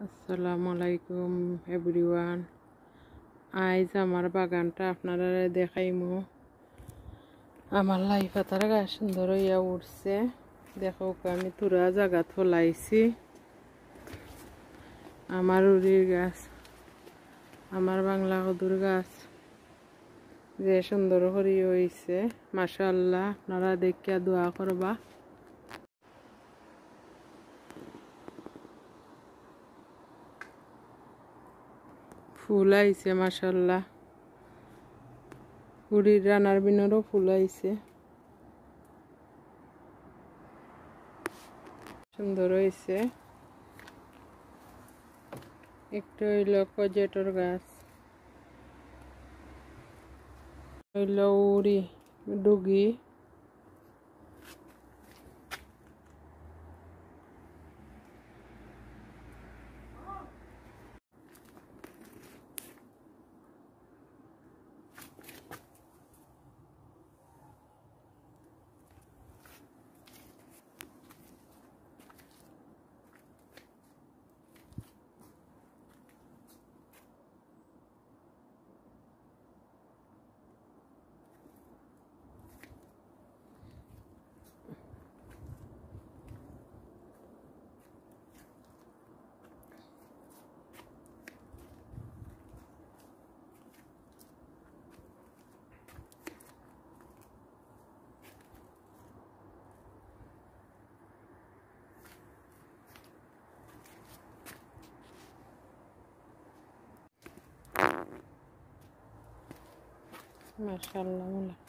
আসসালামু আলাইকুম এভরিওয়ান। আজ আমার বাগানটা আপনারা দেখাইমু। আমার লাই পাতার গাছ সুন্দর হইয়া উঠছে। দেখো আমি তুরা জায়গা থলাইছি। আমার উড়ির গাছ, আমার বাংলা কদুর গাছ যে সুন্দর করি হইছে, মাশাআল্লাহ। আপনারা দেখিয়া দোয়া করবা। ফুল আইছে মাশাআল্লাহ। কুড়ির রানার বিনেরও ফুল আইছে, সুন্দর হয়েছে। একটু হইল কজেটর গাছ, হইল উড়ি ডুগি, মাশাআল্লাহ।